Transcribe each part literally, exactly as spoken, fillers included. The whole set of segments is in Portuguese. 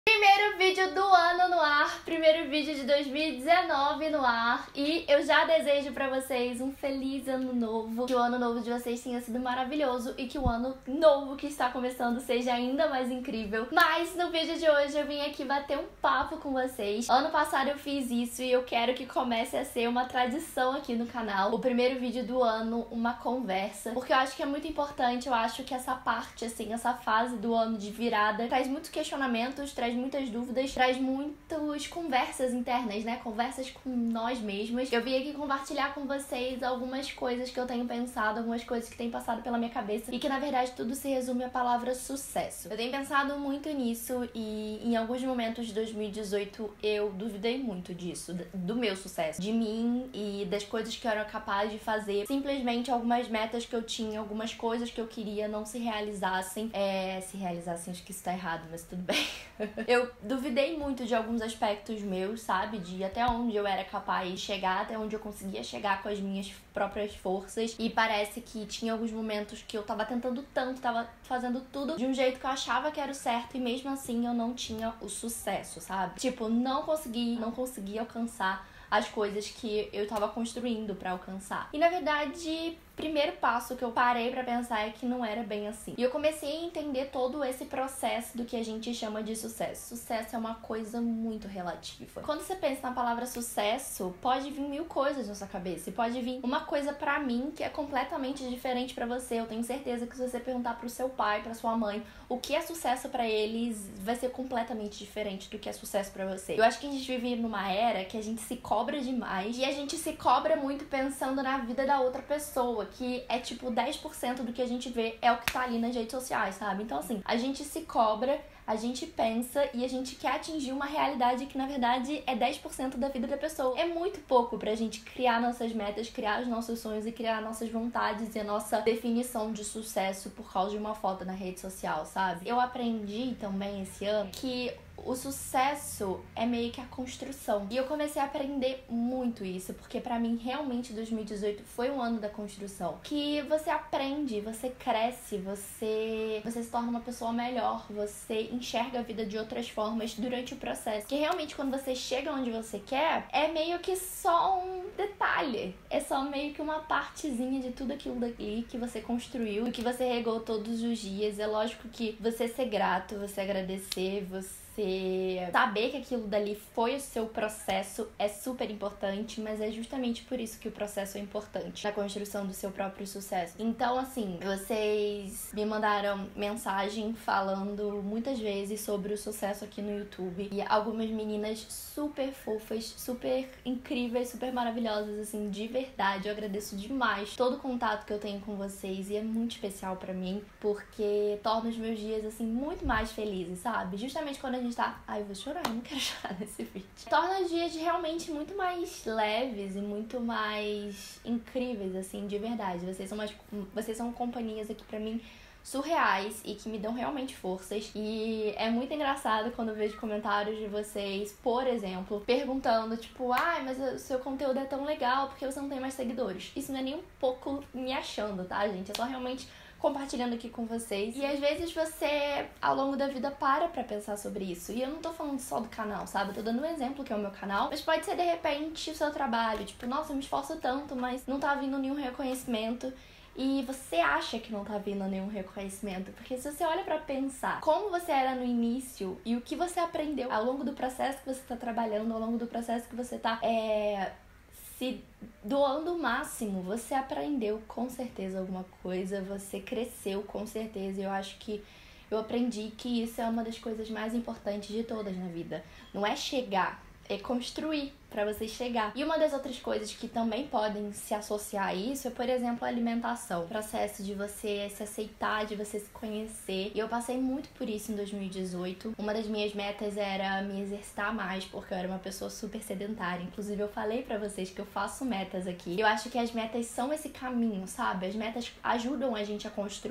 Primeiro vídeo do ano no ar, primeiro vídeo de dois mil e dezenove no ar, e eu já desejo pra vocês um feliz ano novo, que o ano novo de vocês tenha sido maravilhoso e que o ano novo que está começando seja ainda mais incrível. Mas no vídeo de hoje eu vim aqui bater um papo com vocês. Ano passado eu fiz isso e eu quero que comece a ser uma tradição aqui no canal. O primeiro vídeo do ano, uma conversa, porque eu acho que é muito importante, eu acho que essa parte, assim, essa fase do ano de virada traz muitos questionamentos, traz muitas dúvidas, traz muitas conversas internas, né? Conversas com nós mesmas. Eu vim aqui compartilhar com vocês algumas coisas que eu tenho pensado, algumas coisas que têm passado pela minha cabeça e que, na verdade, tudo se resume à palavra sucesso. Eu tenho pensado muito nisso e em alguns momentos de dois mil e dezoito eu duvidei muito disso, do meu sucesso, de mim e das coisas que eu era capaz de fazer. Simplesmente algumas metas que eu tinha, algumas coisas que eu queria não se realizassem. É, se realizassem, acho que isso tá errado, mas tudo bem. Eu duvidei muito de alguns aspectos meus, sabe? De até onde eu era capaz de chegar, até onde eu conseguia chegar com as minhas próprias forças. E parece que tinha alguns momentos que eu tava tentando tanto, tava fazendo tudo de um jeito que eu achava que era o certo e mesmo assim eu não tinha o sucesso, sabe? Tipo, não consegui, não consegui alcançar as coisas que eu tava construindo pra alcançar. E na verdade, o primeiro passo que eu parei pra pensar é que não era bem assim. E eu comecei a entender todo esse processo do que a gente chama de sucesso. Sucesso é uma coisa muito relativa. Quando você pensa na palavra sucesso, pode vir mil coisas na sua cabeça. E pode vir uma coisa pra mim que é completamente diferente pra você. Eu tenho certeza que se você perguntar pro seu pai, pra sua mãe, o que é sucesso pra eles, vai ser completamente diferente do que é sucesso pra você. Eu acho que a gente vive numa era que a gente se cobra demais e a gente se cobra muito pensando na vida da outra pessoa, que é tipo dez por cento do que a gente vê é o que tá ali nas redes sociais, sabe? Então assim, a gente se cobra, a gente pensa e a gente quer atingir uma realidade que na verdade é dez por cento da vida da pessoa. É muito pouco pra gente criar nossas metas, criar os nossos sonhos e criar nossas vontades e a nossa definição de sucesso por causa de uma foto na rede social, sabe? Eu aprendi também esse ano que o sucesso é meio que a construção. E eu comecei a aprender muito isso, porque pra mim, realmente, dois mil e dezoito foi um ano da construção. Que você aprende, você cresce, você, você se torna uma pessoa melhor, você enxerga a vida de outras formas durante o processo. Que realmente, quando você chega onde você quer, é meio que só um detalhe. É só meio que uma partezinha de tudo aquilo daqui que você construiu, do que você regou todos os dias. É lógico que você ser grato, você agradecer, você Você saber que aquilo dali foi o seu processo é super importante, mas é justamente por isso que o processo é importante na construção do seu próprio sucesso. Então, assim, vocês me mandaram mensagem falando muitas vezes sobre o sucesso aqui no YouTube e algumas meninas super fofas, super incríveis, super maravilhosas, assim, de verdade. Eu agradeço demais todo o contato que eu tenho com vocês e é muito especial pra mim, porque torna os meus dias, assim, muito mais felizes, sabe? Justamente quando a gente tá... Ai, eu vou chorar, eu não quero chorar nesse vídeo. Torna os dias realmente muito mais leves e muito mais incríveis, assim, de verdade. Vocês são, umas... Vocês são companhias aqui pra mim surreais e que me dão realmente forças. E é muito engraçado quando eu vejo comentários de vocês, por exemplo, perguntando, tipo, ai, mas o seu conteúdo é tão legal, porque você não tem mais seguidores? Isso não é nem um pouco me achando, tá, gente? É só realmente compartilhando aqui com vocês. E às vezes você, ao longo da vida, para pra pensar sobre isso. E eu não tô falando só do canal, sabe? Eu tô dando um exemplo que é o meu canal, mas pode ser, de repente, o seu trabalho. Tipo, nossa, eu me esforço tanto, mas não tá vindo nenhum reconhecimento. E você acha que não tá vindo nenhum reconhecimento, porque se você olha pra pensar como você era no início e o que você aprendeu ao longo do processo que você tá trabalhando, ao longo do processo que você tá é, se doando o máximo, você aprendeu com certeza alguma coisa, você cresceu com certeza. E eu acho que eu aprendi que isso é uma das coisas mais importantes de todas na vida. Não é chegar, é construir pra você chegar. E uma das outras coisas que também podem se associar a isso é, por exemplo, a alimentação. O processo de você se aceitar, de você se conhecer. E eu passei muito por isso em dois mil e dezoito. Uma das minhas metas era me exercitar mais, porque eu era uma pessoa super sedentária. Inclusive, eu falei pra vocês que eu faço metas aqui. Eu acho que as metas são esse caminho, sabe? As metas ajudam a gente a construir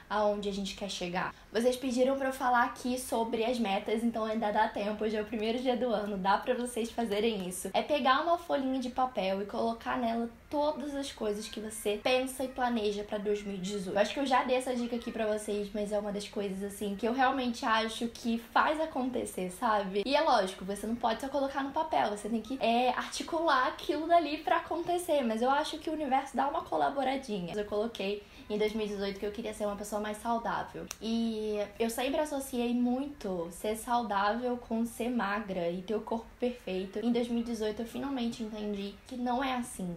aonde a gente quer chegar. Vocês pediram pra eu falar aqui sobre as metas, então ainda dá tempo. Hoje é o primeiro dia do ano, dá pra vocês fazerem isso. É pegar uma folhinha de papel e colocar nela todas as coisas que você pensa e planeja pra dois mil e dezoito. Eu acho que eu já dei essa dica aqui pra vocês, mas é uma das coisas, assim, que eu realmente acho que faz acontecer, sabe? E é lógico, você não pode só colocar no papel, você tem que é, articular aquilo dali pra acontecer, mas eu acho que o universo dá uma colaboradinha. Eu coloquei em dois mil e dezoito que eu queria ser uma pessoa mais saudável. E eu sempre associei muito ser saudável com ser magra e ter o corpo perfeito. Em dois mil e dezoito eu finalmente entendi que não é assim.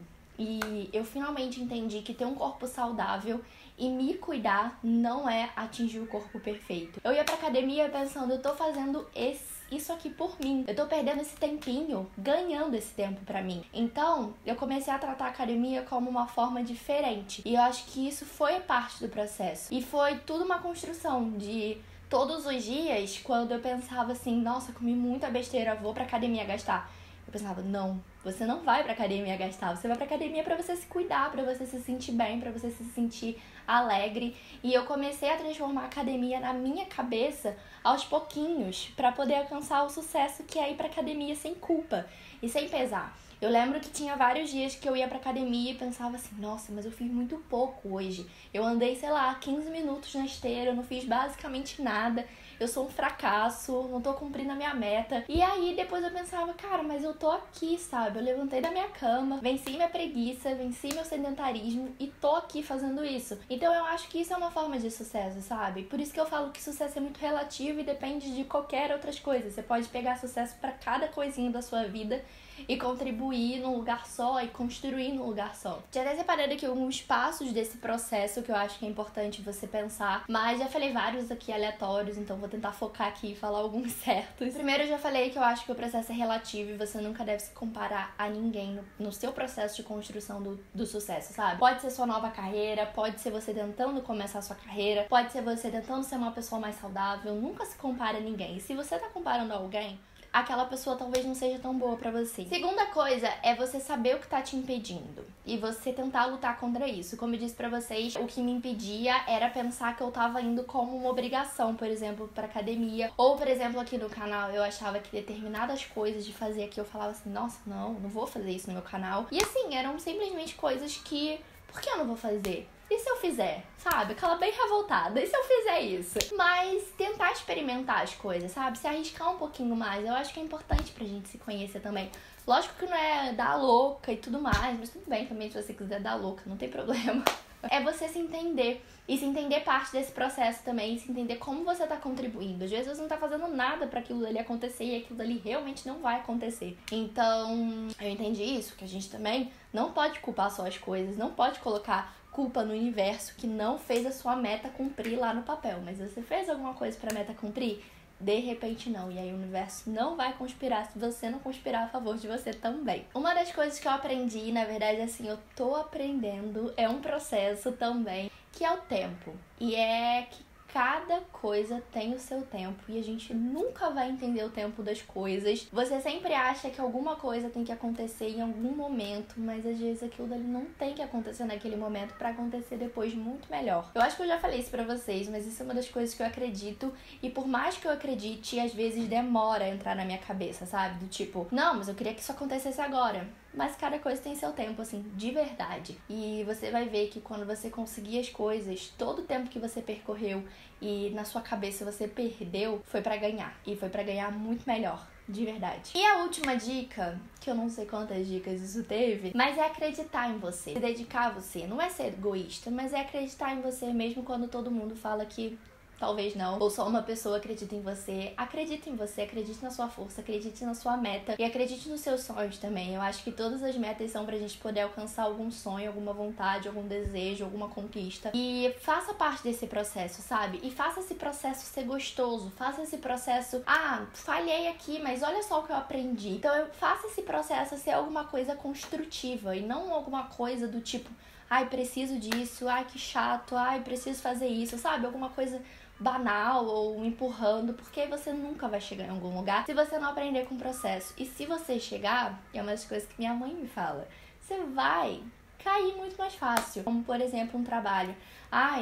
E eu finalmente entendi que ter um corpo saudável e me cuidar não é atingir o corpo perfeito. Eu ia pra academia pensando, eu tô fazendo esse isso aqui por mim. Eu tô perdendo esse tempinho, ganhando esse tempo pra mim. Então, eu comecei a tratar a academia como uma forma diferente. E eu acho que isso foi parte do processo. E foi tudo uma construção de todos os dias, quando eu pensava assim, nossa, comi muita besteira, vou pra academia gastar. Eu pensava, não, você não vai pra academia gastar, você vai pra academia pra você se cuidar, pra você se sentir bem, pra você se sentir alegre. E eu comecei a transformar a academia na minha cabeça aos pouquinhos, pra poder alcançar o sucesso que é ir pra academia sem culpa e sem pesar. Eu lembro que tinha vários dias que eu ia pra academia e pensava assim, nossa, mas eu fiz muito pouco hoje. Eu andei, sei lá, quinze minutos na esteira, eu não fiz basicamente nada. Eu sou um fracasso, não tô cumprindo a minha meta. E aí depois eu pensava, cara, mas eu tô aqui, sabe? Eu levantei da minha cama, venci minha preguiça, venci meu sedentarismo e tô aqui fazendo isso. Então eu acho que isso é uma forma de sucesso, sabe? Por isso que eu falo que sucesso é muito relativo e depende de qualquer outras coisas. Você pode pegar sucesso pra cada coisinha da sua vida e contribuir num lugar só e construir num lugar só. Já até separei aqui alguns passos desse processo que eu acho que é importante você pensar, mas já falei vários aqui aleatórios, então vou tentar focar aqui e falar alguns certos. Primeiro, eu já falei que eu acho que o processo é relativo e você nunca deve se comparar a ninguém no, no seu processo de construção do, do sucesso, sabe? Pode ser sua nova carreira, pode ser você tentando começar a sua carreira, pode ser você tentando ser uma pessoa mais saudável, nunca se compara a ninguém. E se você tá comparando a alguém, aquela pessoa talvez não seja tão boa pra você. Segunda coisa é você saber o que tá te impedindo e você tentar lutar contra isso. Como eu disse pra vocês, o que me impedia era pensar que eu tava indo como uma obrigação, por exemplo, pra academia. Ou, por exemplo, aqui no canal, eu achava que determinadas coisas de fazer aqui, eu falava assim, nossa, não, não vou fazer isso no meu canal. E assim, eram simplesmente coisas que, por que eu não vou fazer? E se eu fizer? Sabe? Aquela bem revoltada. E se eu fizer isso? Mas tentar experimentar as coisas, sabe? Se arriscar um pouquinho mais. Eu acho que é importante pra gente se conhecer também. Lógico que não é dar louca e tudo mais, mas tudo bem também se você quiser dar louca, não tem problema. É você se entender. E se entender parte desse processo também. E se entender como você tá contribuindo. Às vezes você não tá fazendo nada pra aquilo dali acontecer e aquilo dali realmente não vai acontecer. Então, eu entendi isso, que a gente também não pode culpar só as coisas, não pode colocar culpa no universo que não fez a sua meta cumprir lá no papel. Mas você fez alguma coisa pra meta cumprir? De repente não. E aí o universo não vai conspirar se você não conspirar a favor de você também. Uma das coisas que eu aprendi, na verdade, assim, eu tô aprendendo, é um processo também, que é o tempo. E é que cada coisa tem o seu tempo e a gente nunca vai entender o tempo das coisas. Você sempre acha que alguma coisa tem que acontecer em algum momento, mas às vezes aquilo dali não tem que acontecer naquele momento pra acontecer depois muito melhor. Eu acho que eu já falei isso pra vocês, mas isso é uma das coisas que eu acredito e por mais que eu acredite, às vezes demora a entrar na minha cabeça, sabe? Do tipo, não, mas eu queria que isso acontecesse agora. Mas cada coisa tem seu tempo, assim, de verdade. E você vai ver que quando você conseguir as coisas, todo o tempo que você percorreu e na sua cabeça você perdeu, foi pra ganhar. E foi pra ganhar muito melhor, de verdade. E a última dica, que eu não sei quantas dicas isso teve, mas é acreditar em você. Se dedicar a você. Não é ser egoísta, mas é acreditar em você mesmo quando todo mundo fala que talvez não, ou só uma pessoa acredita em você. Acredite em você, acredite na sua força, acredite na sua meta e acredite nos seus sonhos também. Eu acho que todas as metas são pra gente poder alcançar algum sonho, alguma vontade, algum desejo, alguma conquista. E faça parte desse processo, sabe? E faça esse processo ser gostoso, faça esse processo, ah, falhei aqui, mas olha só o que eu aprendi. Então eu faça esse processo ser alguma coisa construtiva e não alguma coisa do tipo, ai, preciso disso, ai, que chato, ai, preciso fazer isso, sabe? Alguma coisa banal ou empurrando, porque você nunca vai chegar em algum lugar se você não aprender com o processo. E se você chegar, é uma das coisas que minha mãe me fala, você vai cair muito mais fácil. Como, por exemplo, um trabalho. Ai,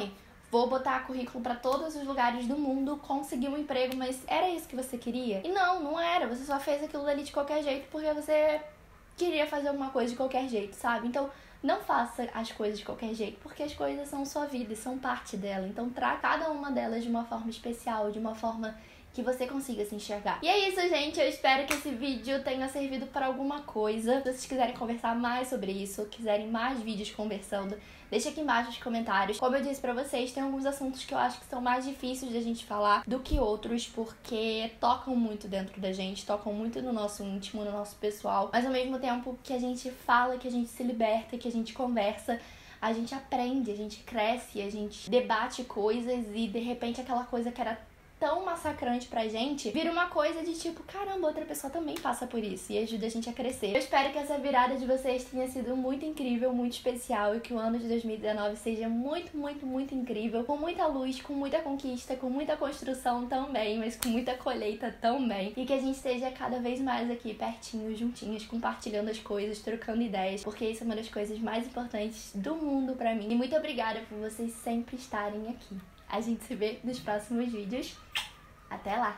vou botar currículo pra todos os lugares do mundo, conseguir um emprego, mas era isso que você queria? E não, não era. Você só fez aquilo dali de qualquer jeito porque você queria fazer alguma coisa de qualquer jeito, sabe? Então, não faça as coisas de qualquer jeito, porque as coisas são sua vida e são parte dela. Então, trate cada uma delas de uma forma especial, de uma forma que você consiga se enxergar. E é isso, gente. Eu espero que esse vídeo tenha servido para alguma coisa. Se vocês quiserem conversar mais sobre isso, quiserem mais vídeos conversando, deixa aqui embaixo nos comentários. Como eu disse pra vocês, tem alguns assuntos que eu acho que são mais difíceis de a gente falar do que outros, porque tocam muito dentro da gente, tocam muito no nosso íntimo, no nosso pessoal. Mas ao mesmo tempo que a gente fala, que a gente se liberta, que a gente conversa, a gente aprende, a gente cresce, a gente debate coisas e de repente aquela coisa que era tão massacrante pra gente, vira uma coisa de tipo, caramba, outra pessoa também passa por isso e ajuda a gente a crescer. Eu espero que essa virada de vocês tenha sido muito incrível, muito especial e que o ano de dois mil e dezenove seja muito, muito, muito incrível, com muita luz, com muita conquista, com muita construção também, mas com muita colheita também. E que a gente esteja cada vez mais aqui pertinho, juntinhos, compartilhando as coisas, trocando ideias, porque isso é uma das coisas mais importantes do mundo pra mim. E muito obrigada por vocês sempre estarem aqui. A gente se vê nos próximos vídeos. Até lá!